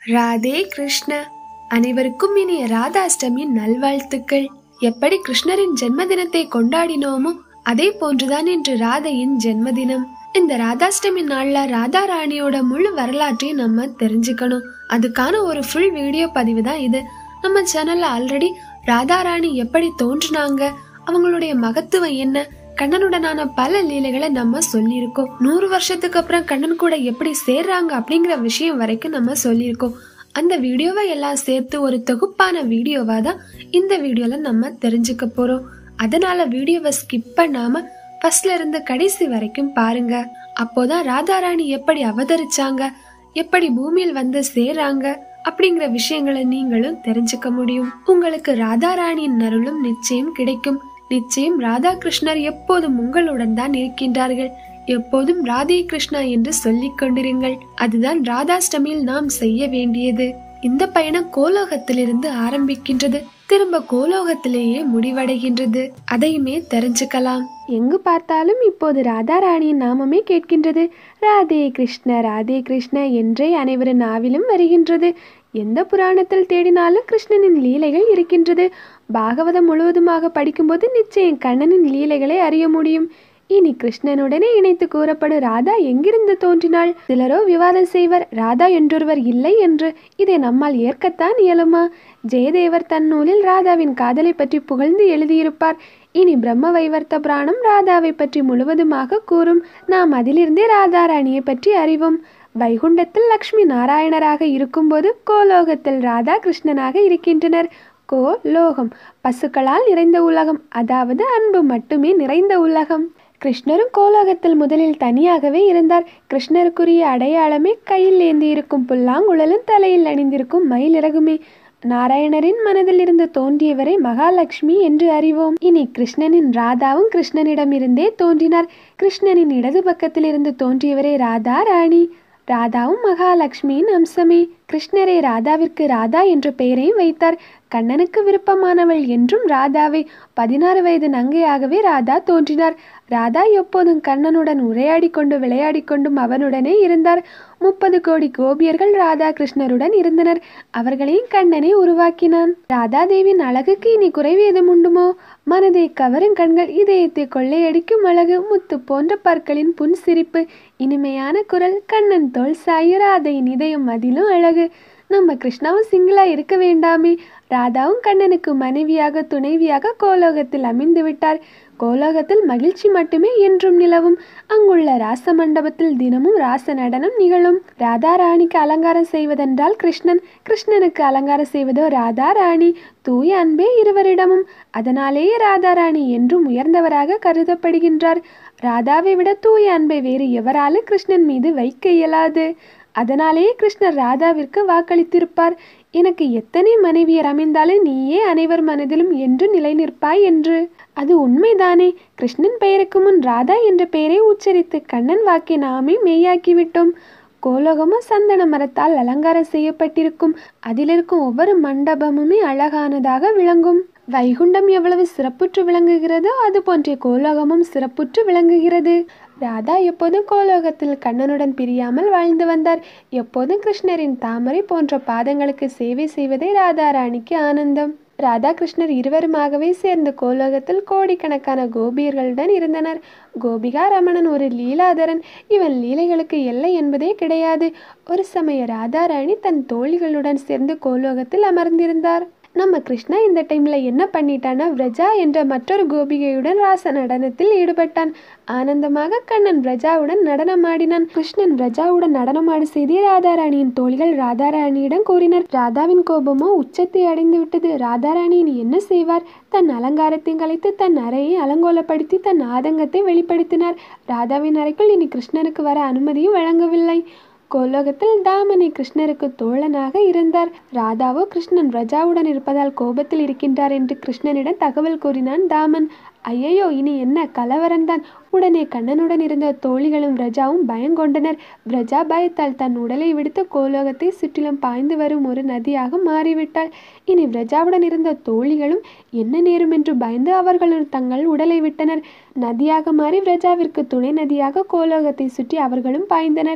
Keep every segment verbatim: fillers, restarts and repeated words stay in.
ராதே கிருஷ்ண. அனைவருக்கும் இனிய ராதாஷ்டமியின் நல்வாழ்த்துக்கள். எப்படி கிருஷ்ணரின் ஜென்மதினத்தை கொண்டாடினோமோ அதே போன்றுதான் இன்று ராதையின் ஜென்மதினம். இந்த ராதாஷ்டமி நாள்ல ராதா ராணியோட முழு வரலாற்றையும் நம்ம தெரிஞ்சுக்கணும். அதுக்கான ஒரு ஃபுல் வீடியோ பதிவு தான் இது. நம்ம சேனல்ல ஆல்ரெடி ராதா ராணி எப்படி தோன்றினாங்க, அவங்களுடைய மகத்துவம் என்ன, கண்ணனுடனான பல லீலைகளை நம்ம சொல்லியிருக்கோம். நூறு வருஷத்துக்கு அப்புறம் கண்ணன் கூட எப்படி சேர்றாங்க அப்படிங்கிற விஷயம் வரைக்கும் நம்ம சொல்லியிருக்கோம். அந்த வீடியோவை எல்லாம் சேர்த்து ஒரு தொகுப்பான வீடியோவா தான் இந்த வீடியோல நம்ம தெரிஞ்சுக்க போறோம். அதனால வீடியோவை ஸ்கிப் பண்ணாம ஃபர்ஸ்ட்ல இருந்து கடைசி வரைக்கும் பாருங்க. அப்போதான் ராதாராணி எப்படி அவதரிச்சாங்க, எப்படி பூமியில் வந்து சேர்றாங்க அப்படிங்கிற விஷயங்களை நீங்களும் தெரிஞ்சுக்க முடியும். உங்களுக்கு ராதாராணியின் அருளும் நிச்சயம் கிடைக்கும். நிச்சயம் ராதா கிருஷ்ணர் எப்போதும் உங்களுடன் தான் இருக்கின்றார்கள். எப்போதும் ராதே கிருஷ்ணா என்று சொல்லிக் கொண்டிருங்கள். அதுதான் ராதாஷ்டமியில் நாம் செய்ய வேண்டியது. இந்த பயணம் கோலோகத்திலிருந்து ஆரம்பிக்கின்றது, திரும்ப கோலோகத்திலேயே முடிவடைகின்றது. அதையுமே தெரிஞ்சுக்கலாம். எங்கு பார்த்தாலும் இப்போது ராதா ராணியின் நாமமே கேட்கின்றது. ராதே கிருஷ்ண ராதே கிருஷ்ண என்றே அனைவரின் நாவிலும் வருகின்றது. எந்த புராணத்தில் தேடினாலும் கிருஷ்ணனின் லீலைகள் இருக்கின்றது. பாகவதம் முழுவதுமாக படிக்கும்போது நிச்சயம் கண்ணனின் லீலைகளை அறிய முடியும். இனி கிருஷ்ணனுடனே இணைத்து கூறப்படும் ராதா எங்கிருந்து தோன்றினாள்? சிலரோ விவாதம் செய்வர், ராதா என்றொருவர் இல்லை என்று. இதை நம்மால் ஏற்கத்தான் இயலுமா? ஜெயதேவர் தன் நூலில் ராதாவின் காதலை பற்றி புகழ்ந்து எழுதியிருப்பார். இனி பிரம்ம வைவர்த்த புராணம் ராதாவை பற்றி முழுவதுமாக கூறும். நாம் அதிலிருந்தே ராதா ராணியை பற்றி அறிவோம். வைகுண்டத்தில் லக்ஷ்மி நாராயணராக இருக்கும்போது கோலோகத்தில் ராதா கிருஷ்ணனாக இருக்கின்றனர். கோ லோகம் பசுக்களால் நிறைந்த உலகம், அதாவது அன்பு மட்டுமே நிறைந்த உலகம். கிருஷ்ணரும் கோலோகத்தில் முதலில் தனியாகவே இருந்தார். கிருஷ்ணருக்குரிய அடையாளமே கையில் ஏந்தி இருக்கும் புல்லாங்குழலும் தலையில் அணிந்திருக்கும் மயிலிறகுமே. நாராயணரின் மனதில் இருந்து தோன்றியவரை மகாலட்சுமி என்று அறிவோம். இனி கிருஷ்ணனின் ராதாவும் கிருஷ்ணனிடமிருந்தே தோன்றினார். கிருஷ்ணனின் இடது பக்கத்தில் இருந்து தோன்றியவரே ராதா ராணி. ராதாவும் மகாலட்சுமியின் அம்சமே. கிருஷ்ணரே ராதாவிற்கு ராதா என்ற பெயரையும் வைத்தார். கண்ணனுக்கு விருப்பமானவள் என்றும் ராதாவை. பதினாறு வயது நங்கையாகவே ராதா தோன்றினார். ராதா எப்போதும் கண்ணனுடன் உரையாடி கொண்டு விளையாடி கொண்டும் அவனுடனே இருந்தார். முப்பது கோடி கோபியர்கள் ராதா கிருஷ்ணருடன் இருந்தனர். அவர்களையும் கண்ணனை உருவாக்கினான். ராதா தேவியின் அழகுக்கு இனி குறைவு ஏதும் உண்டுமோ? மனதை கவரும் கண்கள், இதயத்தை கொள்ளையடிக்கும் அழகு, முத்து போன்ற பற்களின் புன் சிரிப்பு, இனிமையான குரல், கண்ணன் தோல் சாய ராதையின் இதயம் அதிலும் அழகு. நம்ம கிருஷ்ணாவும் சிங்கிளா இருக்க வேண்டாமே? ராதாவும் கண்ணனுக்கு மனைவியாக துணைவியாக கோலோகத்தில் அமைந்து விட்டார். கோலோகத்தில் மகிழ்ச்சி மட்டுமே என்றும் நிலவும். அங்குள்ள ராச மண்டபத்தில் தினமும் ராச நடனம் நிகழும். ராதா ராணிக்கு அலங்காரம் செய்வதென்றால் கிருஷ்ணன், கிருஷ்ணனுக்கு அலங்காரம் செய்வதோ ராதா ராணி. தூய அன்பே இருவரிடமும். அதனாலேயே ராதா ராணி என்றும் உயர்ந்தவராக கருதப்படுகின்றார். ராதாவை விட தூய அன்பை வேறு எவராலும் கிருஷ்ணன் மீது வைக்க இயலாது. அதனாலேயே கிருஷ்ணர் ராதாவிற்கு வாக்களித்திருப்பார், எனக்கு எத்தனை மனைவியர் அமைந்தாலும் நீயே அனைவர் மனதிலும் என்று நிலை நிற்பாய் என்று. அது உண்மைதானே? கிருஷ்ணன் பெயருக்கு முன் ராதா என்ற பெயரை உச்சரித்து கண்ணன் வாக்கை நாமே மெய்யாக்கிவிட்டோம். கோலோகமும் சந்தன மரத்தால் அலங்காரம் செய்யப்பட்டிருக்கும். அதிலிருக்கும் ஒவ்வொரு மண்டபமுமே அழகானதாக விளங்கும். வைகுண்டம் எவ்வளவு சிறப்புற்று விளங்குகிறதோ அது போன்ற கோலோகமும் சிறப்புற்று விளங்குகிறது. ராதா எப்போதும் கோலோகத்தில் கண்ணனுடன் பிரியாமல் வாழ்ந்து வந்தார். எப்போதும் கிருஷ்ணரின் தாமரை போன்ற பாதங்களுக்கு சேவை செய்வதே ராதா ராணிக்கு ஆனந்தம். ராதா கிருஷ்ணர் இருவருமாகவே சேர்ந்து கோலோகத்தில் கோடிக்கணக்கான கோபியர்களுடன் இருந்தனர். கோபிகா ரமணன் ஒரு லீலாதரன். இவன் லீலைகளுக்கு எல்லை என்பதே கிடையாது. ஒரு சமய ராதா ராணி தன் தோழிகளுடன் சேர்ந்து கோலோகத்தில் அமர்ந்திருந்தார். நம்ம கிருஷ்ணா இந்த டைம்ல என்ன பண்ணிட்டானா, விரஜா என்ற மற்றொரு கோபிகையுடன் ராச நடனத்தில் ஈடுபட்டான். ஆனந்தமாக கண்ணன் விரஜாவுடன் நடனமாடினான். கிருஷ்ணன் விரஜாவுடன் நடனமாடு செய்தி ராதாராணியின் தோழிகள் ராதாராணியிடம் கூறினர். ராதாவின் கோபமோ உச்சத்தை அடைந்து விட்டது. ராதாராணி இனி என்ன செய்வார்? தன் அலங்காரத்தை கலைத்து தன் அறையை அலங்கோலப்படுத்தி தன் ஆதங்கத்தை வெளிப்படுத்தினார். ராதாவின் அறைக்குள் இனி கிருஷ்ணனுக்கு வர அனுமதியும் வழங்கவில்லை. கோலோகத்தில் தாமனை கிருஷ்ணருக்கு தோழனாக இருந்தார். ராதாவோ கிருஷ்ணன் விரஜாவுடன் இருப்பதால் கோபத்தில் இருக்கின்றார் என்று கிருஷ்ணனிடம் தகவல் கூறினான் தாமன். ஐயையோ, இனி என்ன கலவரம்தான். உடனே கண்ணனுடன் இருந்த தோழிகளும் விரஜாவும் பயங்கொண்டனர். விரஜா பயத்தால் தன் உடலை விடுத்து கோலோகத்தை சுற்றிலும் பாய்ந்து வரும் ஒரு நதியாக மாறிவிட்டாள். இனி விரஜாவுடன் இருந்த தோழிகளும் என்ன நேரும் என்று பயந்து அவர்களும் தங்கள் உடலை விட்டனர். நதியாக மாறி விரஜாவிற்கு துணை நதியாக கோலோகத்தை சுற்றி அவர்களும் பாய்ந்தனர்.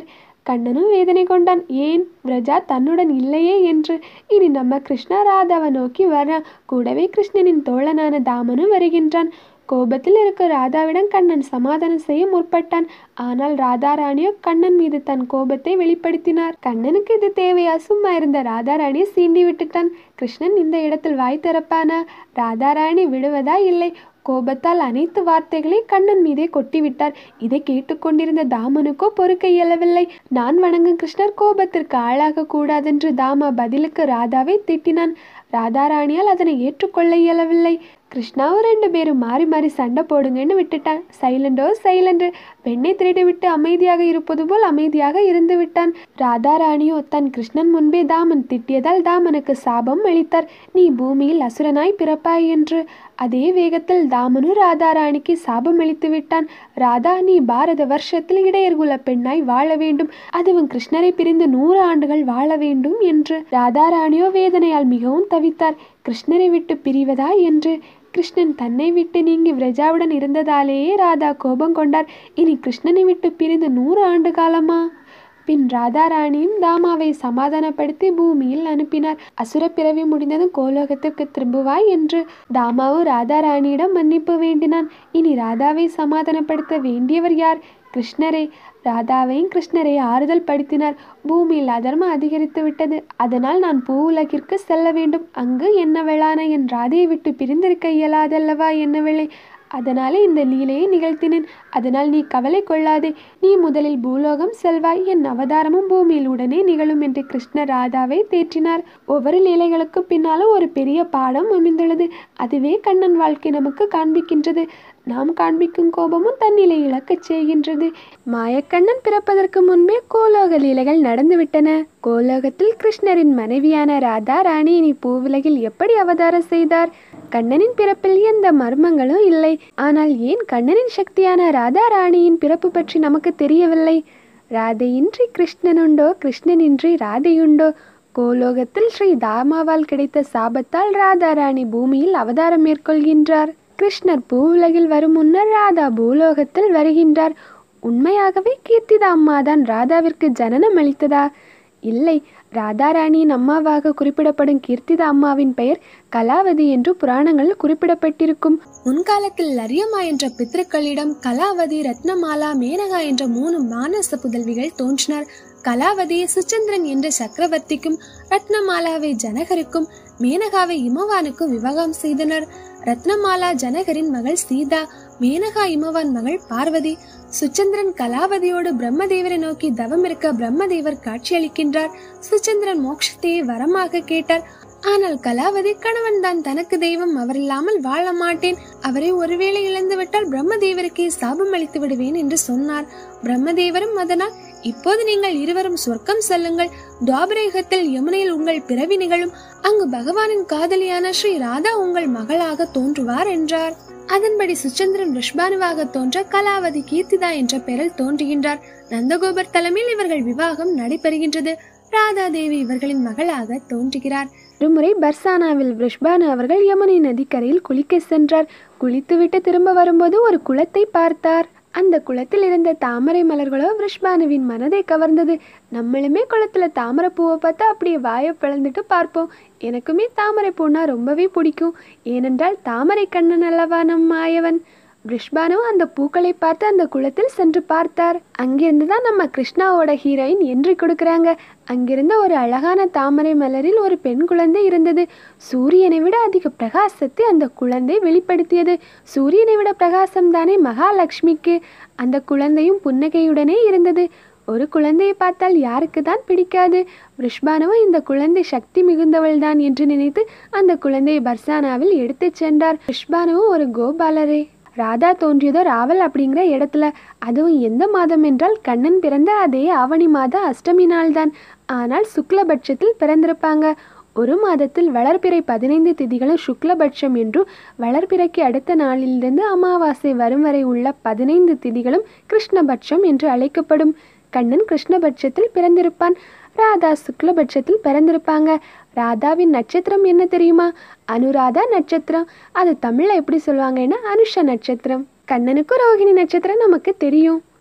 கண்ணனும் வேதனை கொண்டான். ஏன் பிரஜா தன்னுடன் இல்லையே என்று. இனி நம்ம கிருஷ்ணா ராதாவை நோக்கி வர்றான். கூடவே கிருஷ்ணனின் தோழனான தாமனும் வருகின்றான். கோபத்தில் இருக்க ராதாவிடம் கண்ணன் சமாதானம் செய்ய முற்பட்டான். ஆனால் ராதாராணியோ கண்ணன் மீது தன் கோபத்தை வெளிப்படுத்தினார். கண்ணனுக்கு இது தேவையா? சும்மா இருந்த ராதாராணியை சீண்டி விட்டுட்டான். கிருஷ்ணன் இந்த இடத்தில் வாய் திறப்பானா? ராதாராணி விடுவதா? இல்லை. கோபத்தால் அனைத்து வார்த்தைகளை கண்ணன் மீதே கொட்டிவிட்டார். இதை கேட்டுக்கொண்டிருந்த தாமனுக்கோ பொறுக்க இயலவில்லை. நான் வணங்கும் கிருஷ்ணர் கோபத்திற்கு ஆளாக கூடாதென்று தாமா பதிலுக்கு ராதாவை திட்டினான். ராதாராணியால் அதனை ஏற்றுக்கொள்ள இயலவில்லை. கிருஷ்ணாவும் ரெண்டு பேரும் மாறி மாறி சண்டை போடுங்கன்னு விட்டுட்டான். சைலண்டோ சைலண்டு. பெண்ணை திருடி விட்டு அமைதியாக இருப்பது போல் அமைதியாக இருந்து விட்டான். ராதாராணியோ தன் கிருஷ்ணன் முன்பே தாமன் திட்டியதால் தாமனுக்கு சாபம் அளித்தார். நீ பூமியில் அசுரனாய் பிறப்பாய் என்று. அதே வேகத்தில் தாமனு ராதாராணிக்கு சாபம் அளித்து விட்டான். ராதா, நீ பாரத வருஷத்தில் இடையர்குல பெண்ணாய் வாழ வேண்டும், அதுவும் கிருஷ்ணரை பிரிந்து நூறு ஆண்டுகள் வாழ வேண்டும் என்று. ராதாராணியோ வேதனையால் மிகவும் தவித்தார். கிருஷ்ணரை விட்டு பிரிவதா என்று. கிருஷ்ணன் தன்னை விட்டு நீங்கி விரஜாவுடன் இருந்ததாலேயே ராதா கோபம் கொண்டார். இனி கிருஷ்ணனை விட்டு பிரிந்து நூறு ஆண்டு காலமா? பின் ராதாராணியும் தாமாவை சமாதானப்படுத்தி பூமியில் அனுப்பினார். அசுர பிறவி முடிந்ததும் கோலோகத்திற்கு திரும்புவாய் என்று. தாமாவும் ராதாராணியிடம் மன்னிப்பு வேண்டினான். இனி ராதாவை சமாதானப்படுத்த வேண்டியவர் யார்? கிருஷ்ணரே. ராதாவையும் கிருஷ்ணரை ஆறுதல் படுத்தினார். பூமியில் அதர்மம் அதிகரித்து விட்டது. அதனால் நான் பூ உலகிற்கு செல்ல வேண்டும். அங்கு என்ன வேளான என் ராதையை விட்டு பிரிந்திருக்க இயலாதல்லவா என்ன வேளை. அதனாலே இந்த லீலையை நிகழ்த்தினேன். அதனால் நீ கவலை கொள்ளாதே. நீ முதலில் பூலோகம் செல்வாய். என் அவதாரமும் பூமியில் உடனே நிகழும் என்று கிருஷ்ணர் ராதாவை தேற்றினார். ஒவ்வொரு லீலைகளுக்கும் பின்னாலும் ஒரு பெரிய பாடம் அமைந்துள்ளது. அதுவே கண்ணன் வாழ்க்கை நமக்கு காண்பிக்கின்றது. நாம் காண்பிக்கும் கோபமும் தன்னிலை இழக்கச் செய்கின்றது. மாயக்கண்ணன் பிறப்பதற்கு முன்பே கோலோக லீலைகள் நடந்துவிட்டன. கோலோகத்தில் கிருஷ்ணரின் மனைவியான ராதா ராணி இனி பூவுலகில் எப்படி அவதாரம் செய்தார்? கண்ணனின் பிறப்பில் எந்த மர்மங்களும் இல்லை. ஆனால் ஏன் கண்ணனின் சக்தியான ராதா ராணியின் பிறப்பு பற்றி நமக்கு தெரியவில்லை? ராதையின்றி கிருஷ்ணனுண்டோ, கிருஷ்ணனின்றி ராதையுண்டோ? கோலோகத்தில் ஸ்ரீ தாமாவால் கிடைத்த சாபத்தால் ராதா ராணி பூமியில் அவதாரம் மேற்கொள்கின்றார். கிருஷ்ணர் பூவுலகில் வரும் முன்னர் ராதா பூலோகத்தில் வருகின்றார். உண்மையாகவே கீர்த்திதா அம்மாதான் ராதாவிற்கு ஜனனம் அளித்ததா? இல்லை. ராதாராணியின் அம்மாவாக குறிப்பிடப்படும் கீர்த்திதா அம்மாவின் பெயர் கலாவதி என்று புராணங்களில் குறிப்பிடப்பட்டிருக்கும். முன்காலத்தில் லரியம்மா என்ற பித்ருக்களிடம் கலாவதி, ரத்னமாலா, மேனகா என்ற மூணு மானச புதல்விகள் தோன்றினார். கலாவதியை சுச்சந்திரன் என்ற சக்கரவர்த்திக்கும், ரத்னமாலாவை ஜனகருக்கும், மேனகாவை இமவானுக்கும் விவாகம் செய்தனர். ரத்னமாலா ஜனகரின் மகள் சீதா, மேனகா இமவான் மகள் பார்வதி. சுச்சந்திரன் கலாவதியோடு பிரம்மதேவரை நோக்கி தவம் இருக்க பிரம்மதேவர் காட்சியளிக்கின்றார். சுச்சந்திரன் மோட்சத்தையே வரமாக கேட்டார். ஆனால் கலாவதி, கணவன் தான் தனக்கு தெய்வம், அவர் இல்லாமல் வாழ மாட்டேன், அவரை ஒருவேளை இழந்துவிட்டால் பிரம்மதேவருக்கே சாபம் அளித்து விடுவேன் என்று சொன்னார். பிரம்மதேவரும் அதனால், இப்போது நீங்கள் இருவரும் சொர்க்கம் செல்லுங்கள், துவாபரயுகத்தில் யமுனையில் உங்கள் பிறவி நிகழும், அங்கு பகவானின் காதலியான ஸ்ரீ ராதா உங்கள் மகளாக தோன்றுவார் என்றார். அதன்படி சுச்சந்திரன் ரிஷ்பானுவாக தோன்ற கலாவதி கீர்த்திதா என்ற பெயரில் தோன்றுகின்றார். நந்தகோபர் தலைமையில் இவர்கள் விவாகம் நடைபெறுகின்றது. ராதா தேவி இவர்களின் மகளாக தோன்றுகிறார். ஒருமுறை பர்சானாவில் ரிஷ்பானு அவர்கள் யமுனை நதிக்கரையில் குளிக்க சென்றார். குளித்துவிட்டு திரும்ப வரும்போது ஒரு குளத்தை பார்த்தார். அந்த குளத்தில் இருந்த தாமரை மலர்களோ ரிஷ்பானுவின் மனதை கவர்ந்தது. நம்மளுமே குளத்துல தாமரை பூவை பார்த்தா அப்படியே வாயை பிளந்துட்டு பார்ப்போம். எனக்குமே தாமரை பூனா ரொம்பவே பிடிக்கும். ஏனென்றால் தாமரை கண்ணன் அல்லவா நம் மாயவன். ரிஷ்பானு அந்த பூக்களை பார்த்து அந்த குளத்தில் சென்று பார்த்தார். அங்கிருந்து தான் நம்ம கிருஷ்ணாவோட ஹீரோயின் என்ட்ரி கொடுக்குறாங்க. அங்கிருந்த ஒரு அழகான தாமரை மலரில் ஒரு பெண் குழந்தை இருந்தது. சூரியனை விட அதிக பிரகாசத்தை அந்த குழந்தை வெளிப்படுத்தியது. சூரியனை விட பிரகாசம் தானே மகாலட்சுமிக்கு. அந்த குழந்தையும் புன்னகையுடனே இருந்தது. ஒரு குழந்தையை பார்த்தால் யாருக்கு தான் பிடிக்காது? ரிஷ்பானுவும் இந்த குழந்தை சக்தி மிகுந்தவள் தான் என்று நினைத்து அந்த குழந்தையை பர்சானாவில் எடுத்து சென்றார். ரிஷ்பானுவும் ஒரு கோபாலரே. ராதா தோன்றியதோ ராவல் அப்படிங்கிற இடத்துல. அதுவும் எந்த மாதம் என்றால் கண்ணன் பிறந்த அதே ஆவணி மாத அஷ்டமி நாள் தான். ஆனால் சுக்லபட்சத்தில் பிறந்திருப்பாங்க. ஒரு மாதத்தில் வளர்பிறை பதினைந்து திதிகளும் சுக்லபட்சம் என்றும், வளர்பிறைக்கு அடுத்த நாளிலிருந்து அமாவாசை வரும் வரை உள்ள பதினைந்து திதிகளும் கிருஷ்ணபட்சம் என்று அழைக்கப்படும். கண்ணன் கிருஷ்ணபட்சத்தில் பிறந்திருப்பான். ராதா சுக்லபட்சத்தில் பிறந்திருப்பாங்க. ராதாவின் நட்சத்திரம் என்ன தெரியுமா? அனுராதா நட்சத்திரம். அது தமிழ்ல எப்படி சொல்லுவாங்கன்னா அனுஷ நட்சத்திரம். கண்ணனுக்கு ரோகிணி நட்சத்திரம் நமக்கு தெரியும்.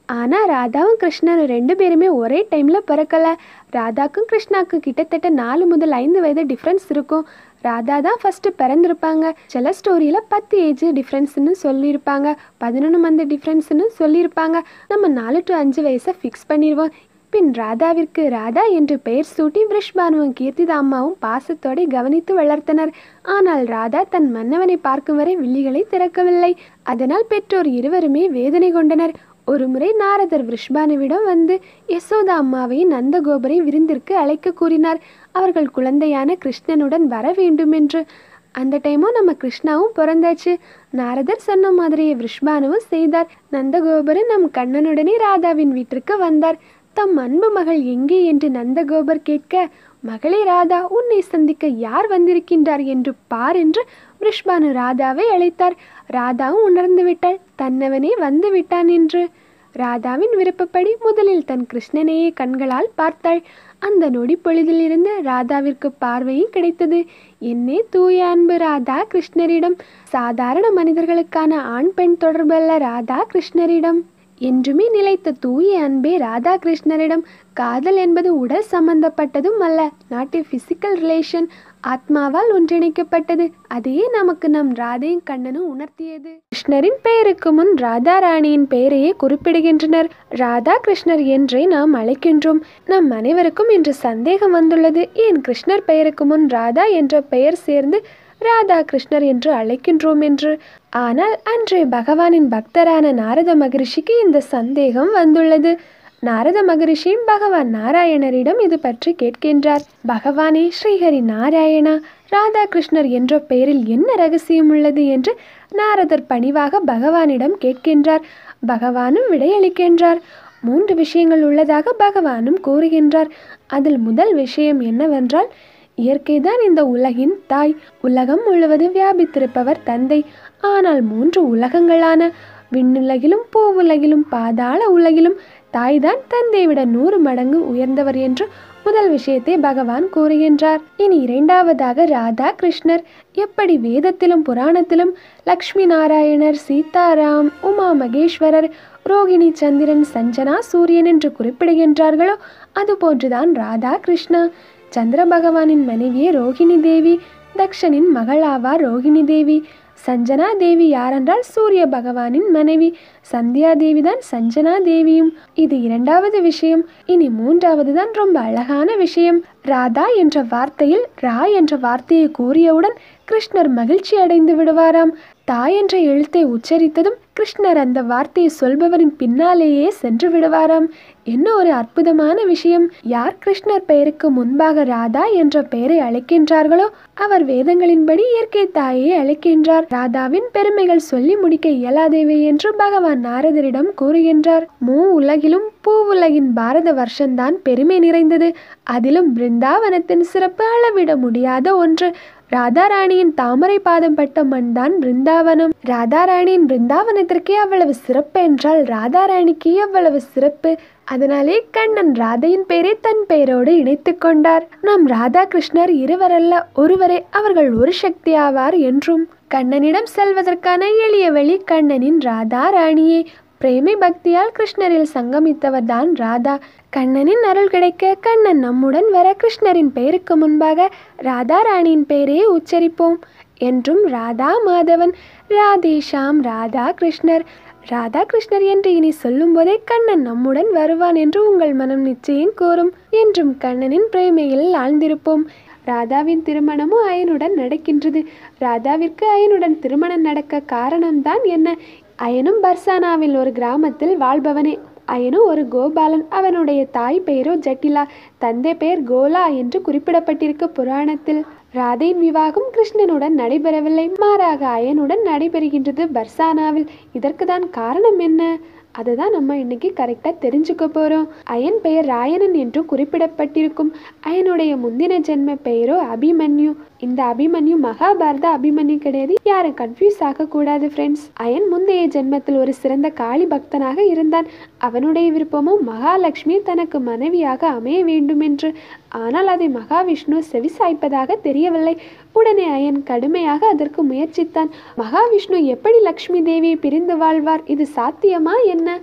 ஆனா ராதாவும் கிருஷ்ணரும் ரெண்டு பேருமே ஒரே டைம்ல பிறக்கல. ராதாக்கும் கிருஷ்ணாக்கும் கிட்டத்தட்ட நாலு முதல் ஐந்து வயது டிஃப்ரென்ஸ் இருக்கும். ராதா தான் ஃபர்ஸ்ட் பிறந்திருப்பாங்க. சில ஸ்டோரியில பத்து ஏஜ் டிஃப்ரென்ஸ்னு சொல்லியிருப்பாங்க, பதினொன்று மந்த் டிஃப்ரென்ஸ்னு சொல்லியிருப்பாங்க. நம்ம நாலு டு அஞ்சு வயசை ஃபிக்ஸ் பண்ணிடுவோம். பின் ராதாவிற்கு ராதா என்று பெயர் சூட்டி விருஷ்பானுவும் கீர்த்திதா அம்மாவும் பாசத்தோடு கவனித்து வளர்த்தனர். ஆனால் ராதா தன் மன்னவனை பார்க்கும் வரை விழிகளை திறக்கவில்லை. அதனால் பெற்றோர் இருவருமே வேதனை கொண்டனர். ஒருமுறை நாரதர் விருஷ்பானுவிடம் வந்து யசோதா அம்மாவை நந்தகோபரை விருந்திற்கு அழைக்க கூறினார். அவர்கள் குழந்தையான கிருஷ்ணனுடன் வர வேண்டுமென்று. அந்த டைமும் நம்ம கிருஷ்ணாவும் பிறந்தாச்சு. நாரதர் சொன்ன மாதிரியே விருஷ்பானுவும் செய்தார். நந்தகோபர் நம் கண்ணனுடனே ராதாவின் வீட்டிற்கு வந்தார். தம் அன்பு மகள் எங்கே என்று நந்தகோபர் கேட்க, மகளே ராதா, உன்னை சந்திக்க யார் வந்திருக்கின்றார் என்று பார் என்று விருஷ்பானு ராதாவை அழைத்தார். ராதாவும் உணர்ந்து விட்டாள், தன்னவனே வந்து விட்டான் என்று. ராதாவின் விருப்பப்படி முதலில் தன் கிருஷ்ணனையே கண்களால் பார்த்தாள். அந்த நொடி பொழுதிலிருந்து ராதாவிற்கு பார்வையும் கிடைத்தது. என்னே தூய அன்பு ராதா கிருஷ்ணரிடம். சாதாரண மனிதர்களுக்கான ஆண் பெண் தொடர்பல்ல ராதா கிருஷ்ணரிடம். என்றுமே நிலைத்த தூய அன்பே ராதா கிருஷ்ணரிடம். காதல் என்பது உடல் சம்பந்தப்பட்டதும் அல்ல, நாட் ஏ பிசிக்கல் ரிலேஷன். ஆத்மாவால் ஒன்றிணைக்கப்பட்டது. அதையே நமக்கு நம் ராதையும் கண்ணனும் உணர்த்தியது. கிருஷ்ணரின் பெயருக்கு முன் ராதா ராணியின் பெயரையே குறிப்பிடுகின்றனர். ராதா கிருஷ்ணர் என்றே நாம் அழைக்கின்றோம். நம் அனைவருக்கும் இன்று சந்தேகம் வந்துள்ளது, ஏன் கிருஷ்ணர் பெயருக்கு முன் ராதா என்ற பெயர் சேர்ந்து ராதா கிருஷ்ணர் என்று அழைக்கின்றோம் என்று. ஆனால் அன்றே பகவானின் பக்தரான நாரத மகரிஷிக்கு இந்த சந்தேகம் வந்துள்ளது. நாரத மகரிஷியும் பகவான் நாராயணரிடம் இது பற்றி கேட்கின்றார். பகவானே, ஸ்ரீஹரி நாராயணா, ராதா கிருஷ்ணர் என்ற பெயரில் என்ன ரகசியம் உள்ளது என்று நாரதர் பணிவாக பகவானிடம் கேட்கின்றார். பகவானும் விடையளிக்கின்றார். மூன்று விஷயங்கள் உள்ளதாக பகவானும் கூறுகின்றார். அதில் முதல் விஷயம் என்னவென்றால், இயற்கைதான் இந்த உலகின் தாய். உலகம் முழுவதும் வியாபித்திருப்பவர் தந்தை. ஆனால் மூன்று உலகங்களான விண்ணுலகிலும் பூவுலகிலும் பாதாள உலகிலும் தாய்தான் தந்தை விட நூறு மடங்கு உயர்ந்தவர் என்று முதல் விஷயத்தை பகவான் கூறுகின்றார். இனி இரண்டாவதாக ராதா கிருஷ்ணர் எப்படி வேதத்திலும் புராணத்திலும் லக்ஷ்மி நாராயணர், சீதாராம், உமா மகேஸ்வரர், ரோகிணி சந்திரன், சஞ்சனா சூரியன் என்று குறிப்பிடுகின்றார்களோ அதுபோன்றுதான் ராதா கிருஷ்ணா. சந்திர பகவானின் மனைவியே ரோகிணி தேவி. தக்ஷனின் மகளாவார் ரோகிணி தேவி. சஞ்சனா தேவி யாரென்றால் சூரிய பகவானின் மனைவி. சந்தியா தேவி தான் சஞ்சனா தேவியும். இது இரண்டாவது விஷயம். இனி மூன்றாவது தான் ரொம்ப அழகான விஷயம். ராதா என்ற வார்த்தையில் ரா என்ற வார்த்தையை கூறியவுடன் கிருஷ்ணர் மகிழ்ச்சி அடைந்து விடுவாராம். தாய் என்ற எழுத்தை உச்சரித்ததும் கிருஷ்ணர் அந்த வார்த்தையை சொல்பவரின் பின்னாலேயே சென்று விடுவாராம். என்ன ஒரு அற்புதமான விஷயம்! யார் கிருஷ்ணர் பெயருக்கு முன்பாக ராதா என்ற பெயரை அழைக்கின்றார்களோ அவர் வேதங்களின்படி இயற்கை தாயை அழைக்கின்றார். ராதாவின் பெருமைகள் சொல்லி முடிக்க இயலாதவை என்று பகவான் நாரதரிடம் கூறுகின்றார். மூ உலகிலும் பூவுலகின் பாரத வருஷம்தான் பெருமை நிறைந்தது. அதிலும் பிருந்தாவனத்தின் சிறப்பு அளவிட முடியாத ஒன்று. ராதாராணியின் தாமரை பாதம் பட்ட மண் தான் பிருந்தாவனம். ராதாராணியின் பிருந்தாவனத்திற்கே அவ்வளவு சிறப்பு என்றால் ராதாராணிக்கு எவ்வளவு சிறப்பு! அதனாலே கண்ணன் ராதையின் பெயரை தன் பெயரோடு இணைத்து கொண்டார். நம் ராதா கிருஷ்ணர் இருவரல்ல, ஒருவரே. அவர்கள் ஒரு சக்தி ஆவார் என்றும். கண்ணனிடம் செல்வதற்கான எளிய வழி கண்ணனின் ராதா ராணியே. பிரேமை பக்தியால் கிருஷ்ணரில் சங்கமித்தவர் தான் ராதா. கண்ணனின் அருள் கிடைக்க கண்ணன் நம்முடன் வர கிருஷ்ணரின் பெயருக்கு முன்பாக ராதா ராணியின் பெயரே உச்சரிப்போம். என்றும் ராதா மாதவன், ராதேஷாம் ராதா கிருஷ்ணர். ராதா கிருஷ்ணர் என்று இனி சொல்லும் போதே கண்ணன் நம்முடன் வருவான் என்று உங்கள் மனம் நிச்சயம் கூறும். என்றும் கண்ணனின் பிரேமையில் ஆழ்ந்திருப்போம். ராதாவின் திருமணமும் அயனுடன் நடக்கின்றது. ராதாவிற்கு அயனுடன் திருமணம் நடக்க காரணம்தான் என்ன? அயனும் பர்சானாவில் ஒரு கிராமத்தில் வாழ்பவனே. அயனு ஒரு கோபாலன். அவனுடைய தாய் பெயரோ ஜட்டிலா. தந்தை பெயர் கோலா என்று குறிப்பிடப்பட்டிருக்க புராணத்தில். ராதையின் விவாகம் கிருஷ்ணனுடன் நடைபெறவில்லை, மாறாக அயனுடன் நடைபெறுகின்றது பர்சானாவில். இதற்கு தான் காரணம் என்ன? அதுதான் நம்ம இன்னைக்கு கரெக்டாக தெரிஞ்சுக்க போகிறோம். அயன் பெயர் ராயணன் என்று குறிப்பிடப்பட்டிருக்கும். அயனுடைய முந்தின ஜென்ம பெயரோ அபிமன்யு. இந்த அபிமன்யு மகாபாரத அபிமன்யு கிடையாது, யாரும் கன்ஃபியூஸ் ஆகக்கூடாது ஃப்ரெண்ட்ஸ். அயன் முந்தைய ஜென்மத்தில் ஒரு சிறந்த காளி பக்தனாக இருந்தான். அவனுடைய விருப்பமும் மகாலட்சுமி தனக்கு மனைவியாக அமைய வேண்டும் என்று. ஆனால் அதை மகாவிஷ்ணு செவிசாய்ப்பதாக தெரியவில்லை. உடனே அயன் கடுமையாக அதற்கு முயற்சித்தான். மகாவிஷ்ணு எப்படி லக்ஷ்மி தேவியை பிரிந்து வாழ்வார்? இது சாத்தியமா என்ன?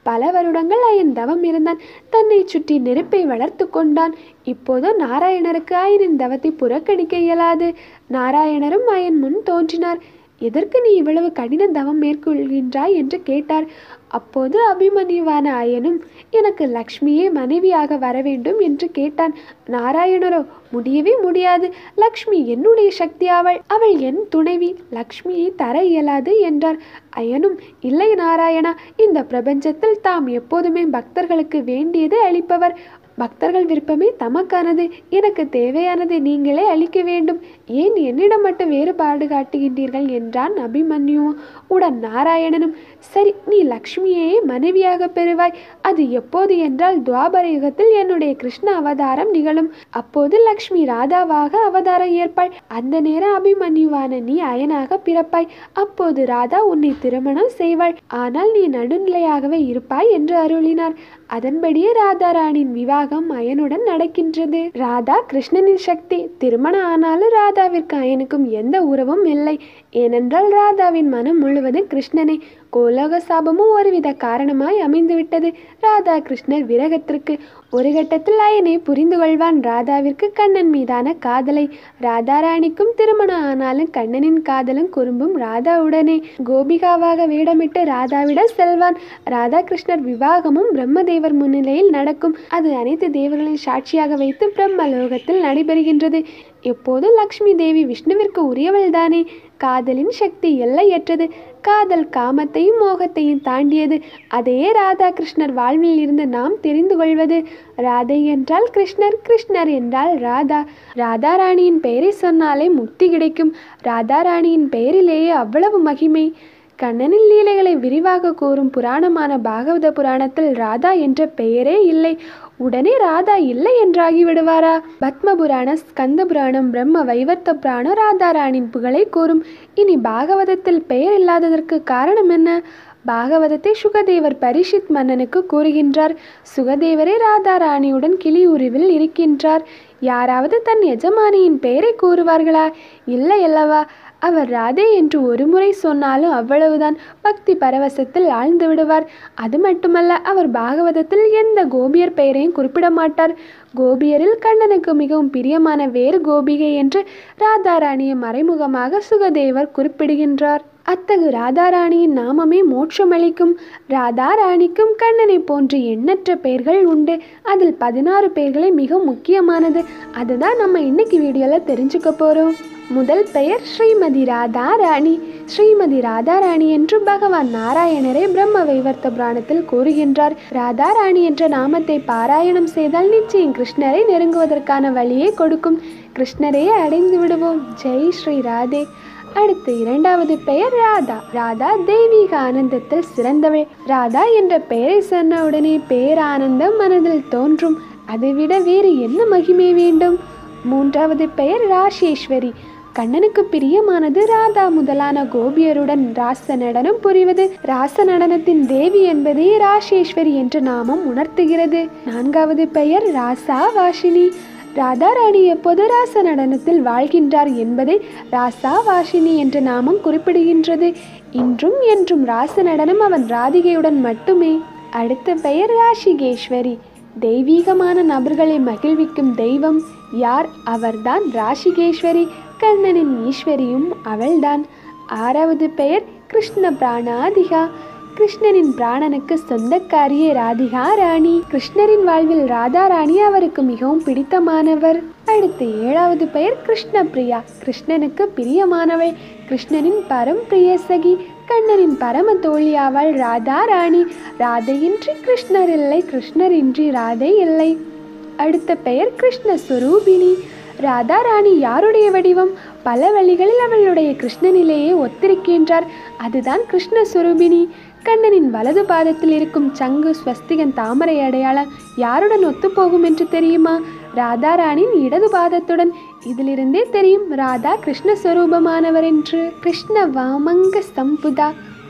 பல வருடங்கள் அயன் தவம் இருந்தான். தன்னை சுற்றி நெருப்பை வளர்த்து கொண்டான். இப்போதோ நாராயணருக்கு அயனின் தவத்தை புறக்கணிக்க இயலாது. நாராயணரும் அயன் முன் தோன்றினார். எதற்கு நீ இவ்வளவு கடின தவம் மேற்கொள்கின்றாய் என்று கேட்டார். அப்போது அபிமன்யுவான அயனும் எனக்கு லக்ஷ்மியே மனைவியாக வர வேண்டும் என்று கேட்டான். நாராயணரோ முடியவே முடியாது, லக்ஷ்மி என்னுடைய சக்தி, அவள் அவள் என் துணைவி, லக்ஷ்மியை தர இயலாது என்றார். அயனும் இல்லை நாராயணா, இந்த பிரபஞ்சத்தில் தாம் எப்போதுமே பக்தர்களுக்கு வேண்டியது அளிப்பவர். பக்தர்கள் விருப்பமே தமக்கானது. எனக்கு தேவையானதை நீங்களே அளிக்க வேண்டும். ஏன் என்னிடம் மட்டும் வேறுபாடு காட்டுகின்றீர்கள் என்றான் அபிமன்யு. உடன் நாராயணனும் சரி, நீ லக்ஷ்மியையே மனைவியாக பெறுவாய். அது எப்போது என்றால் துவாபர யுகத்தில் என்னுடைய கிருஷ்ண அவதாரம் நிகழும். அப்போது லக்ஷ்மி ராதாவாக அவதாரம் ஏற்பாள். அந்த நேரம் அபிமன்யுவான நீ அயனாக பிறப்பாய். அப்போது ராதா உன்னை திருமணம் செய்வாள். ஆனால் நீ நடுநிலையாகவே இருப்பாய் என்று அருளினார். அதன்படியே ராதாராணியின் விவாகம் அயனுடன் நடக்கின்றது. ராதா கிருஷ்ணனின் சக்தி. திருமணம் ஆனாலும் ராதாவிற்கு அயனுக்கும் எந்த உறவும் இல்லை. ஏனென்றால் ராதாவின் மனம் முழுவதும் கிருஷ்ணனை. கோலோக சாபமும் ஒருவித காரணமாய் அமைந்துவிட்டது ராதா கிருஷ்ணர் விரகத்திற்கு. ஒரு கட்டத்தில் அயனை புரிந்து கொள்வான் ராதாவிற்கு கண்ணன் மீதான காதலை. ராதாராணிக்கும் திருமணம் ஆனாலும் கண்ணனின் காதலும் குறும்பும் ராதாவுடனே. கோபிகாவாக வேடமிட்டு ராதாவிடம் செல்வான். ராதா கிருஷ்ணர் விவாகமும் பிரம்மதேவர் முன்னிலையில் நடக்கும். அது அனைத்து தேவர்களின் சாட்சியாக வைத்து பிரம்மலோகத்தில் நடைபெறுகின்றது. எப்போது லக்ஷ்மி தேவி விஷ்ணுவிற்கு உரியவள் தானே. காதலின் சக்தி எல்லையற்றது. காதல் காமத்தையும் மோகத்தையும் தாண்டியது. அதே ராதா கிருஷ்ணர் வாழ்வில் இருந்து நாம் தெரிந்து கொள்வது. ராதை என்றால் கிருஷ்ணர், கிருஷ்ணர் என்றால் ராதா. ராதாராணியின் பெயரை சொன்னாலே முக்தி கிடைக்கும். ராதாராணியின் பெயரிலேயே அவ்வளவு மகிமை. கண்ணனின் லீலைகளை விரிவாக கூறும் புராணமான பாகவத புராணத்தில் ராதா என்ற பெயரே இல்லை. உடனே ராதா இல்லை என்றாகி விடுவாரா? பத்ம புராண, ஸ்கந்த புராணம், பிரம்ம வைவர்த்த புராணம் ராதாராணியின் புகழை கூறும். இனி பாகவதத்தில் பெயர் இல்லாததற்கு காரணம் என்ன? பாகவதத்தை சுகதேவர் பரிஷித் மன்னனுக்கு கூறுகின்றார். சுகதேவரே ராதாராணியுடன் கிளியூரிவில் இருக்கின்றார். யாராவது தன் எஜமானியின் பெயரை கூறுவார்களா? இல்லை அல்லவா? அவர் ராதே என்று ஒரு முறை சொன்னாலும் அவ்வளவுதான். பக்தி பரவசத்தில் ஆழ்ந்து விடுவார். அது மட்டுமல்ல, அவர் பாகவதத்தில் எந்த கோபியர் பெயரையும் குறிப்பிட மாட்டார். கோபியரில் கண்ணனுக்கு மிகவும் பிரியமான வேறு கோபிகை என்று ராதாராணியை மறைமுகமாக சுகதேவர் குறிப்பிடுகின்றார். அத்தகு ராதாராணியின் நாமமே மோட்சமளிக்கும். ராதாராணிக்கும் கண்ணனை போன்ற எண்ணற்ற பெயர்கள் உண்டு. அதில் பதினாறு பெயர்களே மிக முக்கியமானது. அதுதான் நம்ம இன்னைக்கு வீடியோவில் தெரிஞ்சுக்க போகிறோம். முதல் பெயர் ஸ்ரீமதி ராதாராணி. ஸ்ரீமதி ராதாராணி என்று பகவான் நாராயணரே பிரம்ம வைவர்த்த புராணத்தில் கூறுகின்றார். ராதாராணி என்ற நாமத்தை பாராயணம் செய்தால் நிச்சயம் கிருஷ்ணரை நெருங்குவதற்கான வழியை கொடுக்கும். கிருஷ்ணரையே அடைந்து விடுவோம். ஜெய் ஸ்ரீ ராதே. அடுத்து இரண்டாவது பெயர் ராதா. ராதா தெய்வீக ஆனந்தத்தில் சிறந்தவள். ராதா என்ற பெயரை சொன்ன உடனே பேரானந்தம் மனதில் தோன்றும். அதைவிட வேறு என்ன மகிமை வேண்டும்? மூன்றாவது பெயர் ராசேஸ்வரி. கண்ணனுக்கு பிரியமானது ராதா முதலான கோபியருடன் ராச நடனம் புரிவது. ராச நடனத்தின் தேவி என்பதே ராசேஸ்வரி என்ற நாமம் உணர்த்துகிறது. நான்காவது பெயர் ராசா வாஷினி. ராதாராணி எப்போது ராச நடனத்தில் வாழ்கின்றார் என்பதை ராசா வாஷினி என்ற நாமம் குறிப்பிடுகின்றது. இன்றும் என்றும் ராச நடனம் அவன் ராதிகையுடன் மட்டுமே. அடுத்த பெயர் ராஷிகேஸ்வரி. தெய்வீகமான நபர்களை மகிழ்விக்கும் தெய்வம் யார்? அவர்தான் ராஷிகேஸ்வரி. கண்ணனின் ஈஸ்வரியும் அவள்தான். ஆறாவது பெயர் கிருஷ்ண பிராணாதிகா. கிருஷ்ணனின் பிராணனுக்கு சொந்தக்காரியே ராதிகா ராணி. கிருஷ்ணரின் வாழ்வில் ராதா ராணி அவருக்கு மிகவும் பிடித்தமானவர். அடுத்து ஏழாவது பெயர் கிருஷ்ண பிரியா. கிருஷ்ணனுக்கு பிரியமானவள். கிருஷ்ணனின் பரம் பிரியசகி. கண்ணனின் பரம தோழியாவள் ராதா ராணி. ராதையின்றி கிருஷ்ணர் இல்லை, கிருஷ்ணரின்றி ராதை இல்லை. அடுத்த பெயர் கிருஷ்ணஸ்வரூபிணி. ராதா ராணி யாருடைய வடிவம்? பல வழிகளில் அவளுடைய கிருஷ்ணனிலேயே ஒத்திருக்கின்றார். அதுதான் கிருஷ்ணஸ்வரூபிணி. கண்ணனின் வலது பாதத்தில் இருக்கும் சங்கு, ஸ்வஸ்திகன், தாமரை அடையாளம் யாருடன் ஒத்துப்போகும் என்று தெரியுமா? ராதா ராணியின் இடது பாதத்துடன். இதிலிருந்தே தெரியும் ராதா கிருஷ்ணஸ்வரூபமானவர் என்று. கிருஷ்ண வாமங்க சம்புதா.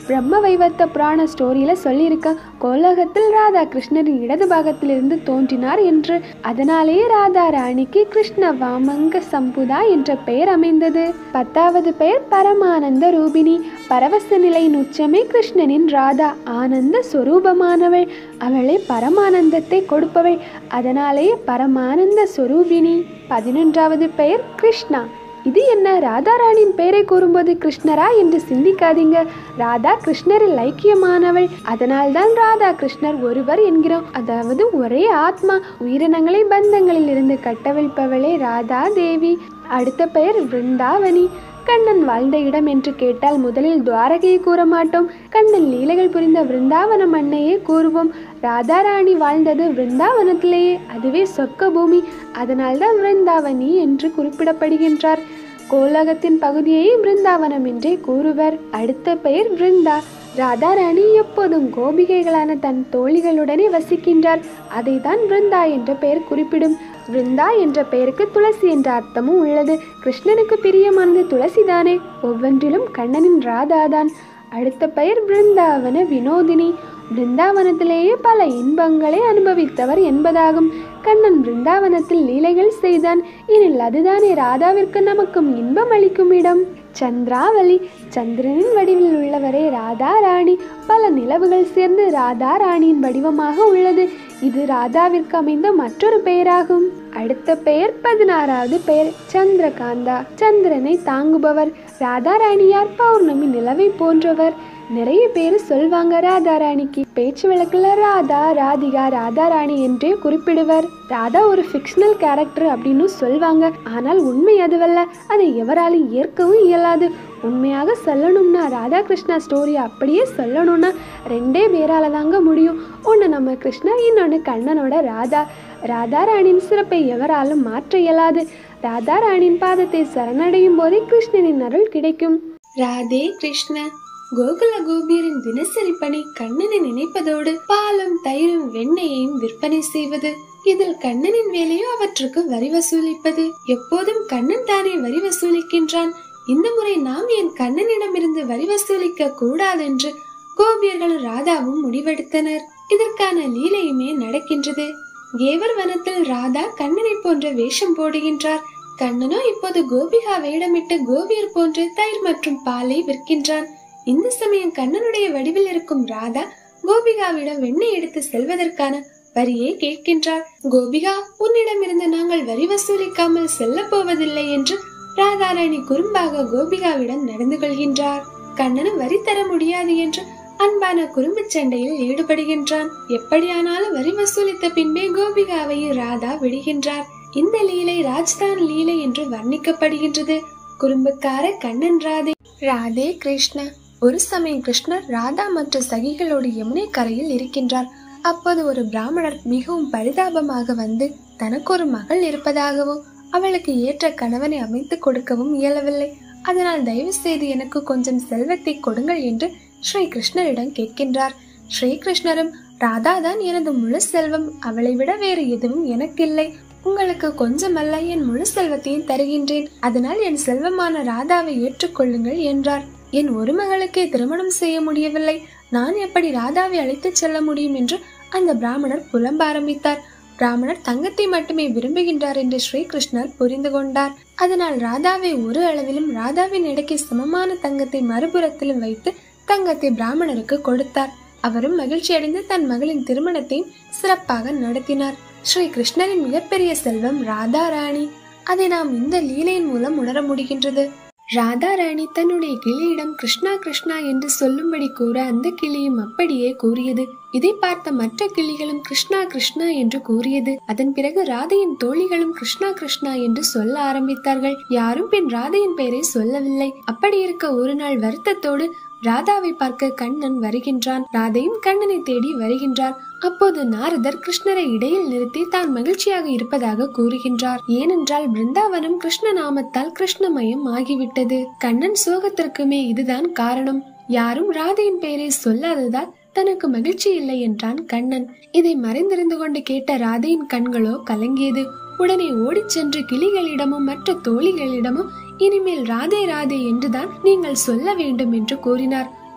பிரம்ம வைவர்த்த புராண ஸ்டோரியில சொல்லியிருக்க கோலோகத்தில் ராதா கிருஷ்ணரின் இடது பாகத்திலிருந்து தோன்றினார் என்று. அதனாலேயே ராதா ராணிக்கு கிருஷ்ண வாமங்க சம்புதா என்ற பெயர் அமைந்தது. பத்தாவது பெயர் பரமானந்த ரூபிணி. பரவச நிலையின் உச்சமே கிருஷ்ணனின் ராதா. ஆனந்த சொரூபமானவள். அவளே பரமானந்தத்தை கொடுப்பவள். அதனாலேயே பரமானந்த சொரூபிணி. பதினொன்றாவது பெயர் கிருஷ்ணா. இது என்ன, ராதாராணியின் பெயரை கூறும்போது கிருஷ்ணரா என்று சிந்திக்காதீங்க. ராதா கிருஷ்ணரில் ஐக்கியமானவள். அதனால்தான் ராதா கிருஷ்ணர் ஒருவர் என்கிறோம். அதாவது ஒரே ஆத்மா. உயிரினங்களை பந்தங்களில் இருந்து கட்டவிழ்ப்பவளே ராதா தேவி. அடுத்த பெயர் விருந்தாவனி. கண்ணன் வாழ்ந்த இடம் என்று கேட்டால் முதலில் துவாரகையை கூற மாட்டோம். கண்ணன் லீலைகள் புரிந்த விருந்தாவனம் அன்னையே கூறுவோம். ராதாராணி வாழ்ந்தது விருந்தாவனத்திலேயே. அதுவே சொர்க்க பூமி. அதனால்தான் விருந்தாவனி என்று குறிப்பிடப்படுகின்றார். கோலோகத்தின் பகுதியை பிருந்தாவனம் என்றே கூறுவர். அடுத்த பெயர் பிருந்தா. ராதாராணி எப்போதும் கோபிகைகளான தன் தோழிகளுடனே வசிக்கின்றார். அதை தான் பிருந்தா என்ற பெயர் குறிப்பிடும். பிருந்தா என்ற பெயருக்கு துளசி என்ற அர்த்தமும் உள்ளது. கிருஷ்ணனுக்கு பிரியமானது துளசி தானே. ஒவ்வொன்றிலும் கண்ணனின் ராதாதான். அடுத்த பெயர் பிருந்தாவன வினோதினி. பிருந்தாவனத்திலேயே பல இன்பங்களை அனுபவித்தவர் என்பதாகும். கண்ணன் பிருந்தாவனத்தில் லீலைகள் செய்தான். எனில் அதுதானே ராதாவிற்கு நமக்கும் இன்பம் அளிக்கும் இடம். சந்திராவளி. சந்திரனின் வடிவில் உள்ளவரே ராதா ராணி. பல நிலவுகள் சேர்ந்து ராதா ராணியின் வடிவமாக உள்ளது. இது ராதாவிற்கு அமைந்த மற்றொரு பெயராகும். அடுத்த பெயர் பதினாறாவது பெயர் சந்திரகாந்தா. சந்திரனை தாங்குபவர். ராதா ராணியார் பௌர்ணமி நிலவை போன்றவர். நிறைய பேர் சொல்வாங்க ராதாராணிக்கு. பேச்சு வழக்குல ராதா, ராதிகா, ராதாராணி என்றே குறிப்பிடுவர். ராதா ஒரு ஃபிக்ஷனல் கேரக்டர் அப்படின்னு சொல்வாங்க. ஆனால் உண்மை அதுவல்ல. அதை எவராலும் ஏற்கவும் இயலாது. உண்மையாக சொல்லணும்னா ராதா கிருஷ்ணா ஸ்டோரி அப்படியே சொல்லணும்னா ரெண்டே பேரால தாங்க முடியும். ஒன்று நம்ம கிருஷ்ணா, இன்னொன்று கண்ணனோட ராதா. ராதாராணியின் சிறப்பை எவராலும் மாற்ற இயலாது. ராதாராணியின் பாதத்தை சரணடையும் போதே கிருஷ்ணனின் அருள் கிடைக்கும். ராதே கிருஷ்ண. கோகுல கோபியரின் தினசரி பணி கண்ணனை நினைப்பதோடு பாலும் தயிரும் வெண்ணெயையும் விற்பனை செய்வது. இதில் கண்ணனின் வேலையோ அவற்றுக்கு வரி வசூலிப்பது. எப்போதும் கண்ணன் தானே வரி வசூலிக்கின்றான். இந்த முறை நாம் என் கண்ணனிடமிருந்து வரி வசூலிக்க கூடாதென்று கோபியர்களும் ராதாவும் முடிவெடுத்தனர். இதற்கான லீலையுமே நடக்கின்றது. கேவர் வனத்தில் ராதா கண்ணனை போன்ற வேஷம் போடுகின்றார். கண்ணனோ இப்போது கோபிகா வேடமிட்டு கோபியர் போன்று தயிர் மற்றும் பாலை விற்கின்றான். இந்த சமயம் கண்ணனுடைய வடிவில் இருக்கும் ராதா கோபிகாவிடம் வெண்ணெய் எடுத்து செல்வதற்கான வரியை கேட்கின்றார். கோபிகா, உன்னிடமிருந்து நாங்கள் வரி வசூலிக்காமல் செல்ல போவதில்லை என்று ராதாராணி குறும்பாக கோபிகாவிடம் நடந்து கொள்கின்றார். கண்ணனும் வரி தர முடியாது என்று அன்பான குறும்பு சண்டையில் ஈடுபடுகின்றான். எப்படியானாலும் வரி வசூலித்த பின்பே கோபிகாவை ராதா விடுகின்றார். இந்த லீலை ராஜ்தான் லீலை என்று வர்ணிக்கப்படுகின்றது. குறும்புக்கார கண்ணன் ராதே. ராதே கிருஷ்ண. ஒரு சமயம் கிருஷ்ணர் ராதா மற்ற சகிகளோடு யமுனை கரையில் இருக்கின்றார். அப்போது ஒரு பிராமணர் மிகவும் பரிதாபமாக வந்து தனக்கு ஒரு மகள் இருப்பதாகவும் அவளுக்கு ஏற்ற கணவனை அமைத்து கொடுக்கவும் இயலவில்லை. அதனால் தயவு செய்து எனக்கு கொஞ்சம் செல்வத்தை கொடுங்கள் என்று ஸ்ரீ கிருஷ்ணரிடம் கேட்கின்றார். ஸ்ரீ கிருஷ்ணரும், ராதா தான் எனது முழு செல்வம். அவளை விட வேறு எதுவும் எனக்கில்லை. உங்களுக்கு கொஞ்சமல்ல, என் முழு செல்வத்தையும் தருகின்றேன். அதனால் என் செல்வமான ராதாவை ஏற்றுக்கொள்ளுங்கள் என்றார். என் ஒரு மகளுக்கே திருமணம் செய்ய முடியவில்லை. நான் எப்படி ராதாவை அழைத்து செல்ல முடியும் என்று அந்த பிராமணர் புலம்ப ஆரம்பித்தார். பிராமணர் தங்கத்தை மட்டுமே விரும்புகின்றார் என்று ஸ்ரீகிருஷ்ணர் புரிந்து கொண்டார். அதனால் ராதாவை ஒரு அளவிலும் ராதாவின் இடைக்கு சமமான தங்கத்தை மறுபுறத்திலும் வைத்து தங்கத்தை பிராமணருக்கு கொடுத்தார். அவரும் மகிழ்ச்சி அடைந்து தன் மகளின் திருமணத்தையும் சிறப்பாக நடத்தினார். ஸ்ரீ கிருஷ்ணரின் மிகப்பெரிய செல்வம் ராதா ராணி. அதை நாம் இந்த லீலையின் மூலம் உணர முடிகின்றது. ராதா ராணி தன்னுடைய கிளியிடம் கிருஷ்ணா கிருஷ்ணா என்று சொல்லும்படி கூற அந்த கிளியும் அப்படியே கூறியது. இதை பார்த்த மற்ற கிளிகளும் கிருஷ்ணா கிருஷ்ணா என்று கூறியது. அதன் பிறகு ராதையின் தோழிகளும் கிருஷ்ணா கிருஷ்ணா என்று சொல்ல ஆரம்பித்தார்கள். யாரும் பின் ராதையின் பெயரை சொல்லவில்லை. அப்படி இருக்க ஒரு நாள் வருத்தத்தோடு ராதாவை பார்க்க கண்ணன் வருகின்றான். ராதையும் கண்ணனை தேடி வருகின்றார். அப்போது நாரதர் கிருஷ்ணரை இடையில் நிறுத்தி தான் மகிழ்ச்சியாக இருப்பதாக கூறுகின்றார். ஏனென்றால் பிருந்தாவனம் கிருஷ்ண நாமத்தால் கிருஷ்ணமயம் ஆகிவிட்டது. கண்ணன் சோகத்திற்குமே இதுதான் காரணம். யாரும் ராதையின் பெயரை சொல்லாததால் தனக்கு மகிழ்ச்சி இல்லை என்றான் கண்ணன். இதை மறைந்திருந்து கொண்டு கேட்ட ராதையின் கண்களோ கலங்கியது. உடனே ஓடிச் சென்று கிளிகளிடமும் மற்ற தோழிகளிடமும் இனிமேல் ராதே ராதே என்றுதான் நீங்கள் சொல்ல வேண்டும் என்று கூறினார்.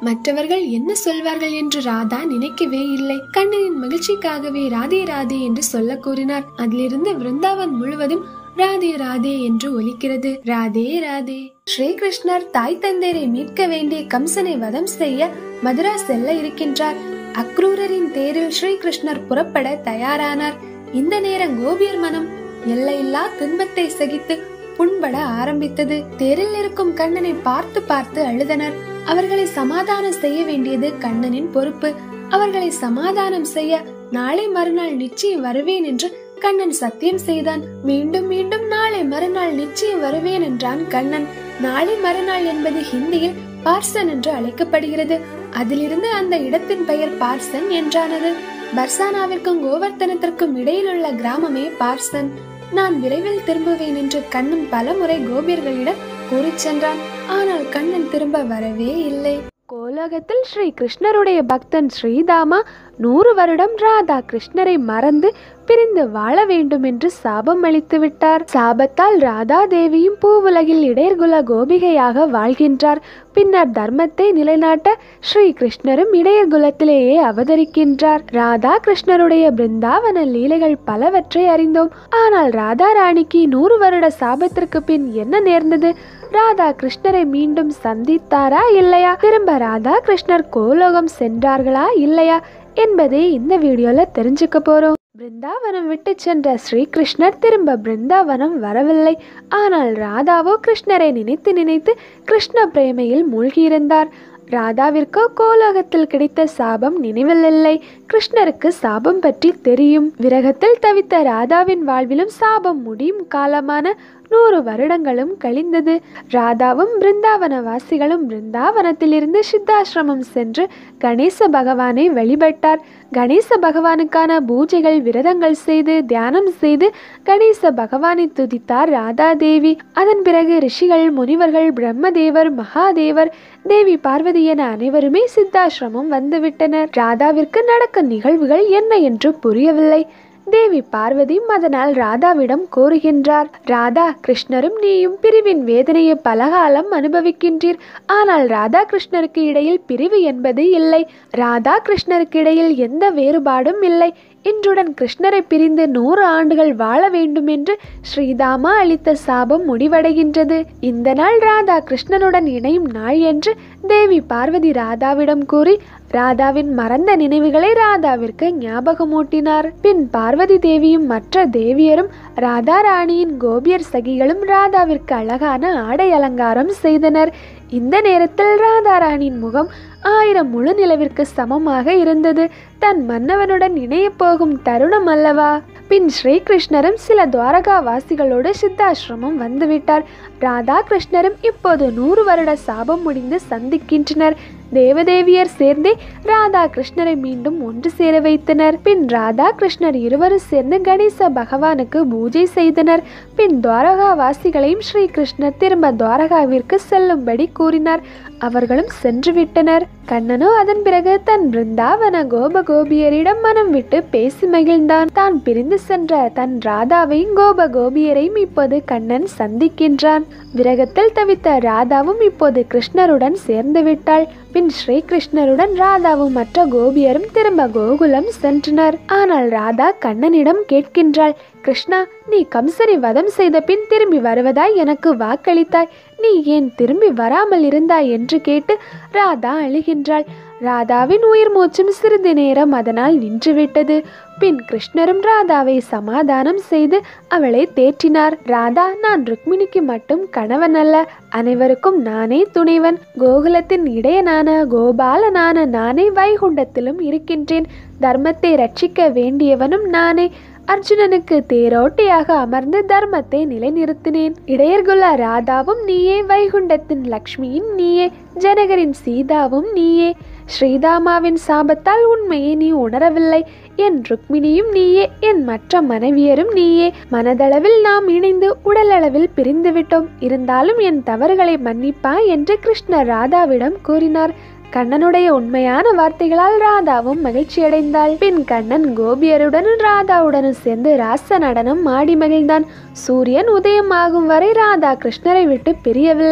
மற்றவர்கள் என்ன சொல்வார்கள் என்று ராதா நினைக்கவே இல்லை. கண்ணனின் மகிழ்ச்சிக்காகவே ராதே ராதே என்று சொல்ல கூறினார். அதிலிருந்து விருந்தாவன் முழுவதும் ராதே ராதே என்று ஒலிக்கிறது. ராதே ராதே. ஸ்ரீகிருஷ்ணர் தாய் தந்தையரை மீட்க வேண்டிய கம்சனை வதம் செய்ய மதுரா செல்ல இருக்கின்றார். அக்ரூரரின் தேரில் ஸ்ரீகிருஷ்ணர் புறப்பட தயாரானார். இந்த நேரம் கோபியர் மனம் எல்லையில்லா துன்பத்தை சகித்து புண்பட ஆரம்பித்தது. தேரில் இருக்கும் கண்ணனை பார்த்து பார்த்து அழுதனர். அவர்களை சமாதானம் செய்ய வேண்டியது கண்ணனின் பொறுப்பு. அவர்களை சமாதானம் செய்ய நாளை மறுநாள் நிச்சயம் வருவேன் என்று கண்ணன் சத்தியம் செய்தான். மீண்டும் மீண்டும் நாளை மறுநாள் நிச்சயம் வருவேன் என்றான் கண்ணன். நாளை மறுநாள் என்பது ஹிந்தியில் பார்சன் என்று அழைக்கப்படுகிறது. அதிலிருந்து அந்த இடத்தின் பெயர் பார்சன் என்றானது. பர்சானாவிற்கும் கோவர்த்தனத்திற்கும் இடையில் உள்ள கிராமமே பார்சன். நான் விரைவில் திரும்புவேன் என்று கண்ணன் பல முறை கோபியர்களிடம் கூறி சென்றான். ஆனால் கண்ணன் திரும்ப வரவே இல்லை. கோலோகத்தில் ஸ்ரீ கிருஷ்ணருடைய பக்தன் ஸ்ரீதாமா நூறு வருடம் ராதா கிருஷ்ணரை மறந்து பிரிந்து வாழ வேண்டும் என்று சாபம் அளித்து விட்டார். சாபத்தால் ராதா தேவியும் பூவுலகில் இடையர்குல கோபிகையாக வாழ்கின்றார். பின்னர் தர்மத்தை நிலைநாட்ட ஸ்ரீ கிருஷ்ணரும் இடையர்குலத்திலேயே அவதரிக்கின்றார். ராதா கிருஷ்ணருடைய பிருந்தாவன லீலைகள் பலவற்றை அறிந்தோம். ஆனால் ராதா ராணிக்கு நூறு வருட சாபத்திற்கு பின் என்ன நேர்ந்தது? ராதா கிருஷ்ணரை மீண்டும் சந்தித்தாரா இல்லையா? திரும்ப ராதா கிருஷ்ணர் கோலோகம் சென்றார்களா இல்லையா என்பதை இந்த வீடியோல தெரிஞ்சுக்க போறோம். பிருந்தாவனம் விட்டு சென்ற ஸ்ரீ கிருஷ்ணர் திரும்ப பிருந்தாவனம் வரவில்லை. ஆனால் ராதாவோ கிருஷ்ணரை நினைத்து நினைத்து கிருஷ்ண பிரேமையில் மூழ்கியிருந்தார். ராதாவிற்கோ கோலோகத்தில் கிடைத்த சாபம் நினைவில் இல்லை. கிருஷ்ணருக்கு சாபம் பற்றி தெரியும். விரகத்தில் தவித்த ராதாவின் வாழ்விலும் சாபம் முடியும் காலமான நூறு வருடங்களும் கழிந்தது. ராதாவும் பிருந்தாவன வாசிகளும் பிருந்தாவனத்திலிருந்து சித்தாசிரமம் சென்று கணேச பகவானை வழிபட்டார். கணேச பகவானுக்கான பூஜைகள் விரதங்கள் செய்து தியானம் செய்து கணேச பகவானை துதித்தார் ராதா தேவி. அதன் பிறகு ரிஷிகள், முனிவர்கள், பிரம்மதேவர், மகாதேவர், தேவி பார்வதி என அனைவருமே சித்தாசிரமம் வந்துவிட்டனர். ராதாவிற்கு நடக்கும் நிகழ்வுகள் என்ன என்று புரியவில்லை. தேவி பார்வதியும் அதனால் ராதாவிடம் கோருகின்றார். ராதா, கிருஷ்ணரும் நீயும் பிரிவின் வேதனையை பலகாலம் அனுபவிக்கின்றீர். ஆனால் ராதா கிருஷ்ணருக்கு இடையில் பிரிவு என்பது இல்லை. ராதா கிருஷ்ணருக்கு இடையில் எந்த வேறுபாடும் இல்லை. இன்றுடன் கிருஷ்ணரை பிரிந்து நூறு ஆண்டுகள் வாழ வேண்டும் என்று ஸ்ரீதாமா அளித்த சாபம் முடிவடைகின்றது. இந்த நாள் ராதா கிருஷ்ணனுடன் இணையும் நாள் என்று தேவி பார்வதி ராதாவிடம் கூறி ராதாவின் மறந்த நினைவுகளை ராதாவிற்கு ஞாபகமூட்டினார். பின் பார்வதி தேவியும் மற்ற தேவியரும் ராதா ராணியின் கோபியர் சகிகளும் ராதாவிற்கு அழகான ஆடை அலங்காரம் செய்தனர். இந்த நேரத்தில் ராதா ராணியின் முகம் ஆயிரம் முழு நிலவிற்கு சமமாக இருந்தது. தன் மன்னவனுடன் இணைய போகும் தருணம் அல்லவா? பின் ஸ்ரீகிருஷ்ணரும் சில துவாரகா வாசிகளோடு சித்தாசிரமம் வந்துவிட்டார். ராதா கிருஷ்ணரும் இப்போது நூறு வருட சாபம் முடிந்து சந்திக்கின்றனர். தேவதேவியர் சேர்ந்தே ராதா கிருஷ்ணரை மீண்டும் ஒன்று சேர வைத்தனர். பின் ராதா கிருஷ்ணர் இருவரும் சேர்ந்து கணேச பகவானுக்கு பூஜை செய்தனர். பின் துவாரகா வாசிகளையும் ஸ்ரீகிருஷ்ணர் திரும்ப துவாரகாவிற்கு செல்லும்படி கூறினார். அவர்களும் சென்று விட்டனர். கண்ணனோ அதன் பிறகு தன் பிருந்தாவன கோப கோபியரிடம் மனம் விட்டு பேசி மகிழ்ந்தான். தான் பிரிந்து சென்ற தன் ராதாவையும் கோப கோபியரையும் இப்போது கண்ணன் சந்திக்கின்றான். விரகத்தில் தவித்த ராதாவும் இப்போது கிருஷ்ணருடன் சேர்ந்து விட்டாள். பின் ஸ்ரீகிருஷ்ணருடன் ராதாவும் மற்ற கோபியரும் திரும்ப கோகுலம் சென்றனர். ஆனால் ராதா கண்ணனிடம் கேட்கின்றாள், கிருஷ்ணா, நீ கம்சனை வதம் செய்த பின் திரும்பி வருவதாய் எனக்கு வாக்களித்தாய். நீ ஏன் திரும்பி வராமல் இருந்தாய் என்று கேட்டு ராதா அழுகின்றாள். ராதாவின் உயிர் மூச்சும் சிறிது நேரம் அதனால் நின்றுவிட்டது. பின் கிருஷ்ணரும் ராதாவை சமாதானம் செய்து அவளை தேற்றினார். ராதா, நான் ருக்மிணிக்கு மட்டும் கணவன் அல்ல, அனைவருக்கும் நானே துணைவன். கோகுலத்தின் இடையனான கோபாலனான நானே வைகுண்டத்திலும் இருக்கின்றேன். தர்மத்தை ரட்சிக்க வேண்டியவனும் நானே. அர்ஜுனனுக்கு தேரோட்டியாக அமர்ந்து தர்மத்தை நிலைநிறுத்தினேன். இடையர்குல ராதாவும் நீயே, வைகுண்டத்தின் லக்ஷ்மியின் நீயே, ஜனகரின் சீதாவும் நீயே. ஸ்ரீதாமாவின் சாபத்தால் உண்மையை நீ உணரவில்லை. என் ருக்மிணியும் நீயே, என் மற்ற மனைவியரும் நீயே. மனதளவில் நாம் இணைந்து உடலளவில் பிரிந்து விட்டோம். இருந்தாலும் என் தவறுகளை மன்னிப்பா என்று கிருஷ்ணர் ராதாவிடம் கூறினார். கண்ணனுடைய உண்மையான வார்த்தைகளால் ராதாவும் மகிழ்ச்சியடைந்தாள். பின் கண்ணன் கோபியருடனும் ராதாவுடனும் சேர்ந்து ராச நடனம் ஆடி மகிழ்ந்தான். சூரியன் உதயம் ஆகும் வரை ராதா கிருஷ்ணரை விட்டு பிரியவில்லை.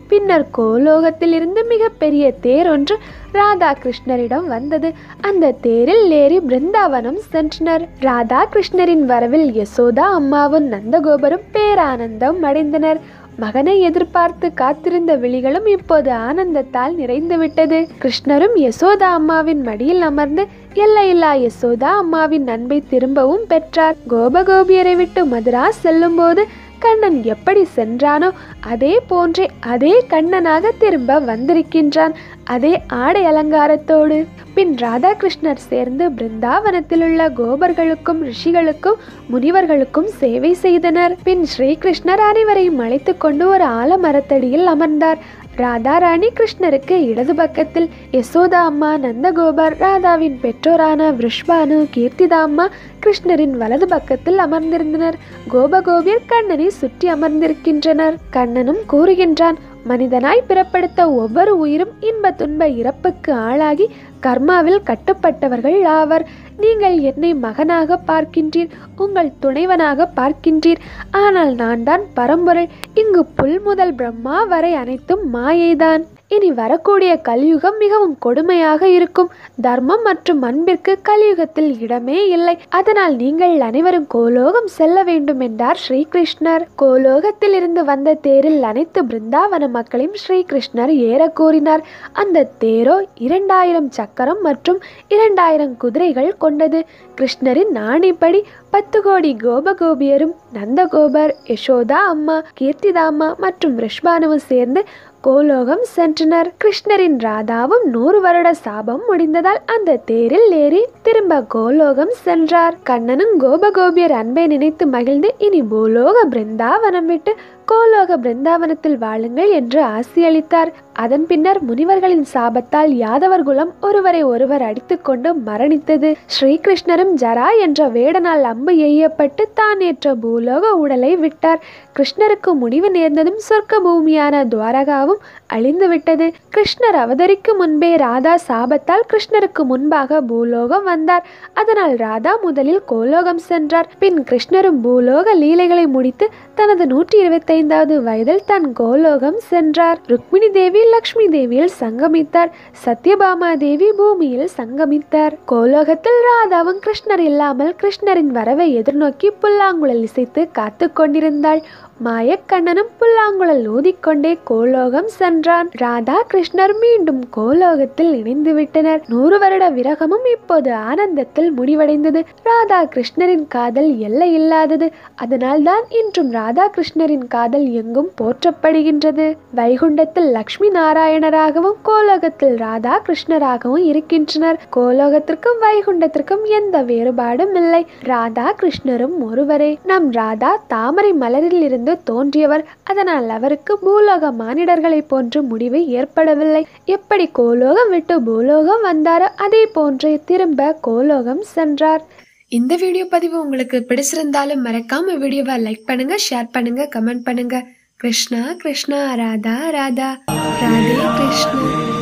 பின்னர் கோலோகத்தில் இருந்து மிகப்பெரிய தேர் ஒன்று ராதா கிருஷ்ணரிடம் வந்தது. அந்த தேரில் ஏறி பிருந்தாவனம் சென்றனர். ராதா கிருஷ்ணரின் வரவில் யசோதா அம்மாவும் நந்தகோபரும் பேரானந்தம் அடைந்தனர். மகனை எதிர்பார்த்து காத்திருந்த விழிகளும் இப்போது ஆனந்தத்தால் நிறைந்து விட்டது. கிருஷ்ணரும் யசோதா அம்மாவின் மடியில் அமர்ந்து எல்லையில்லா யசோதா அம்மாவின் அன்பை திரும்பவும் பெற்றார். கோபகோபியரை விட்டு மதுரா செல்லும் போது கண்ணன் எப்படி சென்றானோ அதே போன்றே அதே கண்ணனாக திரும்ப வந்திருக்கின்றான், அதே ஆடை அலங்காரத்தோடு. பின் ராதாகிருஷ்ணர் சேர்ந்து பிருந்தாவனத்தில் உள்ள கோபர்களுக்கும் ரிஷிகளுக்கும் முனிவர்களுக்கும் சேவை செய்தனர். பின் ஸ்ரீகிருஷ்ணர் அனைவரையும் அழைத்து கொண்டு ஒரு ஆலமரத்தடியில் அமர்ந்தார். ராதா ராணி கிருஷ்ணருக்கு இடது பக்கத்தில், யசோதா அம்மா, நந்தகோபர், ராதாவின் பெற்றோரான விருஷ்பானு, கீர்த்திதா அம்மா கிருஷ்ணரின் வலது பக்கத்தில் அமர்ந்திருந்தனர். கோபகோபியர் கண்ணனை சுற்றி அமர்ந்திருக்கின்றனர். கண்ணனும் கூறுகின்றான், மனிதனாய் பிறப்படுத்த ஒவ்வொரு உயிரும் இன்ப துன்ப இறப்புக்கு ஆளாகி கர்மாவில் கட்டுப்பட்டவர்கள் ஆவர். நீங்கள் என்னை மகனாக பார்க்கின்றீர், உங்கள் துணைவனாக பார்க்கின்றீர். ஆனால் நான் தான் பரம்பொருள். இங்கு புல் முதல் பிரம்மா வரை அனைத்தும் மாயைதான். இனி வரக்கூடிய கலியுகம் மிகவும் கொடுமையாக இருக்கும். தர்மம் மற்றும் அன்பிற்கு கலியுகத்தில் இடமே இல்லை. அதனால் நீங்கள் அனைவரும் கோலோகம் செல்ல வேண்டும் என்றார் ஸ்ரீகிருஷ்ணர். கோலோகத்தில் இருந்து வந்த தேரில் அனைத்து பிருந்தாவன மக்களையும் ஸ்ரீகிருஷ்ணர் ஏற கூறினார். அந்த தேரோ இரண்டாயிரம் சக்கரம் மற்றும் இரண்டாயிரம் குதிரைகள் கொண்டது. கிருஷ்ணரின் ஆணைப்படி பத்து கோடி கோபகோபியரும் நந்தகோபர், யசோதா அம்மா, கீர்த்திதா அம்மா மற்றும் ரிஷ்பானுவும் சேர்ந்து கோலோகம் சென்றனர். கிருஷ்ணரின் ராதாவும் நூறு வருட சாபம் முடிந்ததால் அந்த தேரில் ஏறி திரும்ப கோலோகம் சென்றார். கண்ணனும் கோபகோபியர் அன்பை நினைத்து மகிழ்ந்து இனி பூலோக பிருந்தாவனம் விட்டு கோலோக பிருந்தாவனத்தில் வாழுங்கள் என்று ஆசியளித்தார். அதன் பின்னர் முனிவர்களின் சாபத்தால் யாதவர் குலம் ஒருவரை ஒருவர் அடித்துக்கொண்டு மரணித்தது. ஸ்ரீகிருஷ்ணரும் ஜரா என்ற வேடனால் அம்பு எய்யப்பட்டு தான் ஏற்ற பூலோக உடலை விட்டார். கிருஷ்ணருக்கு முடிவு நேர்ந்ததும் சொர்க்க பூமியான துவாரகாவும் அழிந்து விட்டது. கிருஷ்ணர் அவதரிக்கும் முன்பே ராதா சாபத்தால் கிருஷ்ணருக்கு முன்பாக பூலோகம் வந்தார். அதனால் ராதா முதலில் கோலோகம் சென்றார். பின் கிருஷ்ணரும் பூலோக லீலைகளை முடித்து தனது நூற்றி இருபத்தி ஐந்தாவது வயதில் தன் கோலோகம் சென்றார். ருக்மிணி தேவி லக்ஷ்மி தேவியில் சங்கமித்தார். சத்யபாமா தேவி பூமியில் சங்கமித்தார். கோலோகத்தில் ராதாவும் கிருஷ்ணர் இல்லாமல் கிருஷ்ணரின் வரவை எதிர்நோக்கி புல்லாங்குழல் இசைத்து காத்து கொண்டிருந்தாள். மாயக்கண்ணனும் புல்லாங்குழல் ஊதிக்கொண்டே கோலோகம் சென்றான். ராதா கிருஷ்ணர் மீண்டும் கோலோகத்தில் இணைந்து விட்டனர். நூறு வருட விரகமும் இப்போது ஆனந்தத்தில் முடிவடைந்தது. ராதா கிருஷ்ணரின் காதல் எல்லை இல்லாதது. அதனால் தான் இன்றும் ராதா கிருஷ்ணரின் காதல் எங்கும் போற்றப்படுகின்றது. வைகுண்டத்தில் லக்ஷ்மி நாராயணராகவும் கோலோகத்தில் ராதா கிருஷ்ணராகவும் இருக்கின்றனர். கோலோகத்திற்கும் வைகுண்டத்திற்கும் எந்த வேறுபாடும் இல்லை. ராதா கிருஷ்ணரும் ஒருவரே. நம் ராதா தாமரை மலரில் இருந்து தோன்றியவர். அதனால் அவருக்கு பூலோக மானிடர்களை போன்று முடிவு ஏற்படவில்லை. எப்படி கோலோகம் விட்டு பூலோகம் வந்தாரோ அதே போன்று திரும்ப கோலோகம் சென்றார். இந்த வீடியோ பதிவு உங்களுக்கு பிடிச்சிருந்தாலும் மறக்காம வீடியோவை லைக் பண்ணுங்க, ஷேர் பண்ணுங்க, கமெண்ட் பண்ணுங்க. கிருஷ்ணா கிருஷ்ணா, ராதா ராதா, ராதே கிருஷ்ணா.